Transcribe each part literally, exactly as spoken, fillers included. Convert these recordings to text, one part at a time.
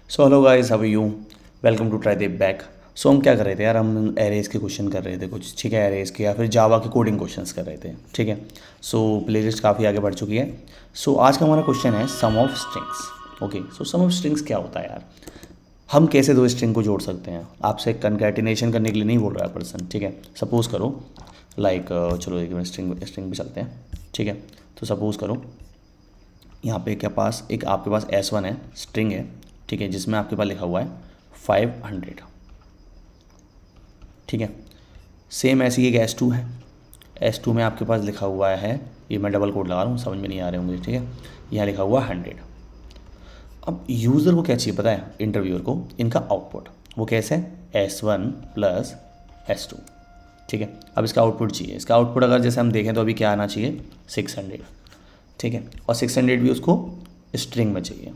So hello guys, how are you? Welcome to try the back. So हम क्या कर रहे थे यार, हम एरेज के क्वेश्चन कर रहे थे कुछ, ठीक है, एरेज के या फिर जावा के कोडिंग क्वेश्चंस कर रहे थे, ठीक है। सो प्लेलिस्ट काफ़ी आगे बढ़ चुकी है। सो आज का हमारा क्वेश्चन है sum of strings. Okay, so sum of strings क्या होता है यार? हम कैसे दो स्ट्रिंग को जोड़ सकते हैं? आपसे कंकैटिनेशन करने के लिए नहीं बोल रहा है पर्सन, ठीक है। सपोज करो लाइक like, चलो एक मिनट स्ट्रिंग स्ट्रिंग भी चलते हैं, ठीक है। तो सपोज करो यहाँ पे क्या पास एक आपके पास एस वन है, स्ट्रिंग है, ठीक है, जिसमें आपके पास लिखा हुआ है फाइव हंड्रेड, ठीक है। सेम ऐसी एक एस टू है, एस टू में आपके पास लिखा हुआ है, ये मैं डबल कोड लगा रहा हूँ, समझ में नहीं आ रहे होंगे, ठीक है। यहाँ लिखा हुआ हंड्रेड। अब यूज़र को क्या चाहिए पता है, इंटरव्यूअर को, इनका आउटपुट। वो कैसे है? S one plus S two, ठीक है। अब इसका आउटपुट चाहिए। इसका आउटपुट अगर जैसे हम देखें तो अभी क्या आना चाहिए, सिक्स हंड्रेड, ठीक है। और सिक्स हंड्रेड भी उसको स्ट्रिंग में चाहिए।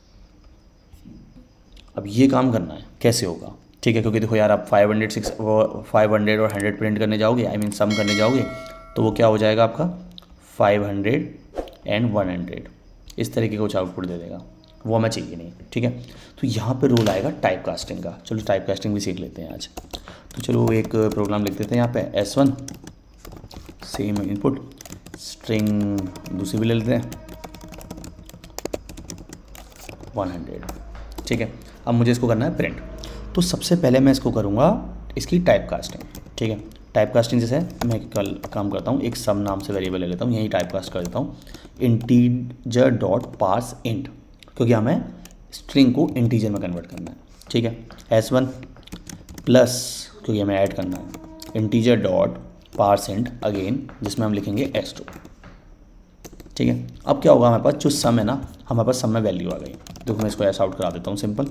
अब ये काम करना है, कैसे होगा, ठीक है, क्योंकि देखो यार आप five hundred six five hundred और हंड्रेड प्रिंट करने जाओगे, आई मीन सम करने जाओगे, तो वो क्या हो जाएगा आपका five hundred and one hundred, इस तरीके का कुछ आउटपुट दे देगा। वो हमें चाहिए नहीं, ठीक है। तो यहाँ पे रूल आएगा टाइप कास्टिंग का। चलो टाइप कास्टिंग भी सीख लेते हैं आज। तो चलो एक प्रोग्राम लिख देते हैं यहाँ पे, S one same input, string दूसरी भी ले लेते हैं वन हंड्रेड, ठीक है। अब मुझे इसको करना है प्रिंट। तो सबसे पहले मैं इसको करूँगा इसकी टाइप कास्टिंग, ठीक है। टाइप कास्टिंग जैसे मैं कल काम करता हूँ, एक सम नाम से वेरिएबल ले लेता हूँ, यही टाइप कास्ट कर देता हूँ इंटीजर डॉट पार्स इंट, क्योंकि हमें स्ट्रिंग को इंटीजर में कन्वर्ट करना है, ठीक है। एस वन प्लस, क्योंकि हमें ऐड करना है, integer dot parse int again, जिसमें हम लिखेंगे एस टू, ठीक है। अब क्या होगा, हमारे पास जो सम है ना, हमारे पास सम में वैल्यू आ गई। देखो मैं इसको ऐसा आउट करा देता हूँ, सिंपल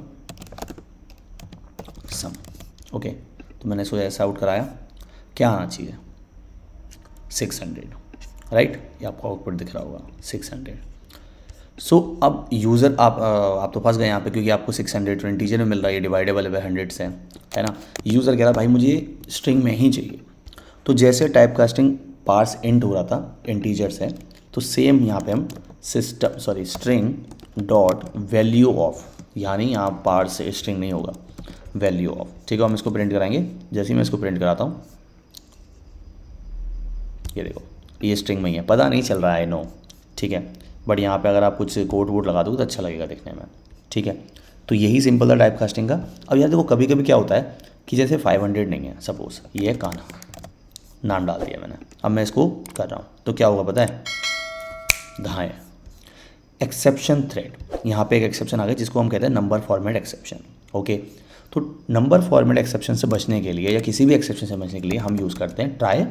सम, ओके। तो मैंने इसको ऐसा आउट कराया, क्या आना चाहिए, सिक्स हंड्रेड, राइट। ये आपको आउटपुट दिख रहा होगा सिक्स हंड्रेड। सो अब यूज़र आप आप तो फंस गए यहाँ पे, क्योंकि आपको सिक्स हंड्रेड तो इंटीजर में मिल रहा है, ये डिवाइडेबल है हंड्रेड से, है ना। यूज़र कह रहा भाई मुझे स्ट्रिंग में ही चाहिए। तो जैसे टाइप कास्टिंग पार्स इंट हो रहा था इंटीजर से, तो सेम यहाँ पे हम system sorry string dot value of, यानी यहाँ पार्स से स्ट्रिंग नहीं होगा, वैल्यू ऑफ, ठीक है। हम इसको प्रिंट कराएंगे। जैसे ही मैं इसको प्रिंट कराता हूँ, ये देखो ये स्ट्रिंग में ही है, पता नहीं चल रहा है, नो, ठीक है। बट यहाँ पे अगर आप कुछ कोड वोड लगा दोगे तो अच्छा लगेगा देखने में, ठीक है। तो यही सिंपल था टाइप कास्टिंग का। अब यार देखो कभी कभी क्या होता है कि जैसे फाइव हंड्रेड नहीं है, सपोज ये है कान्हा, नाम डाल दिया मैंने, अब मैं इसको कर रहा हूँ, तो क्या होगा पता है, धाए एक्सेप्शन थ्रेड, यहाँ पे एक एक्सेप्शन आ गया जिसको हम कहते हैं नंबर फॉर्मेट एक्सेप्शन, ओके। तो नंबर फॉर्मेट एक्सेप्शन से बचने के लिए या किसी भी एक्सेप्शन से बचने के लिए हम यूज़ करते हैं ट्राई,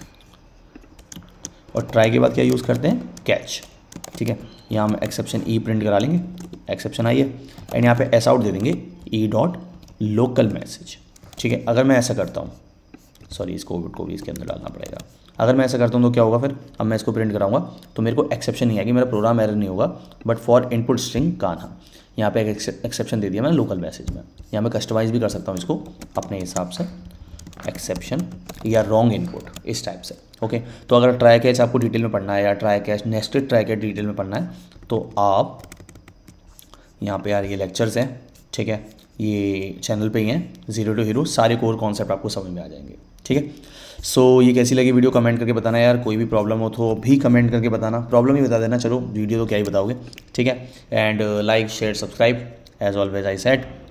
और ट्राई के बाद क्या यूज़ करते हैं, कैच, ठीक है। यहाँ हम एक्सेप्शन ई प्रिंट करा लेंगे, एक्सेप्शन आई है, एंड यहाँ पे एस आउट दे देंगे ई डॉट लोकल मैसेज, ठीक है। अगर मैं ऐसा करता हूँ, सॉरी इस कोड को भी इसके अंदर डालना पड़ेगा, अगर मैं ऐसा करता हूँ तो क्या होगा फिर, अब मैं इसको प्रिंट कराऊंगा तो मेरे को एक्सेप्शन नहीं आएगी, मेरा प्रोग्राम एरर नहीं होगा, but for input string Kanha, यहाँ पे एक एक्सेप्शन दे दिया मैंने लोकल मैसेज में। यहाँ मैं कस्टमाइज़ भी कर सकता हूँ इसको अपने हिसाब से, एक्सेप्शन या रॉन्ग इनपुट, इस टाइप से, ओके। तो अगर ट्राई कैच आपको डिटेल में पढ़ना है या try catch nested try catch detail में पढ़ना है, तो आप यहाँ पे यार ये लेक्चर्स हैं, ठीक है, ये चैनल पे ही हैं, जीरो टू हीरो, सारे कोर कॉन्सेप्ट आपको समझ में आ जाएंगे, ठीक है। सो so, ये कैसी लगी वीडियो कमेंट करके बताना यार, कोई भी प्रॉब्लम हो तो भी कमेंट करके बताना, प्रॉब्लम ही बता देना, चलो वीडियो तो क्या ही बताओगे, ठीक है। And like share subscribe as always I said.